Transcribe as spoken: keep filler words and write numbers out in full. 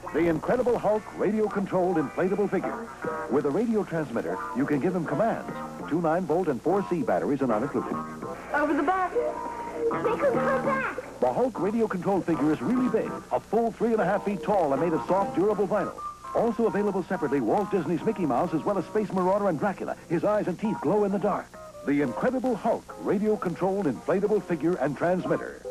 The Incredible Hulk radio-controlled inflatable figure. With a radio transmitter, you can give him commands. Two nine volt and four C batteries are not included. Over the back. Make him go back. The Hulk radio-controlled figure is really big, a full three and a half feet tall and made of soft, durable vinyl. Also available separately, Walt Disney's Mickey Mouse as well as Space Marauder and Dracula. His eyes and teeth glow in the dark. The Incredible Hulk radio-controlled inflatable figure and transmitter.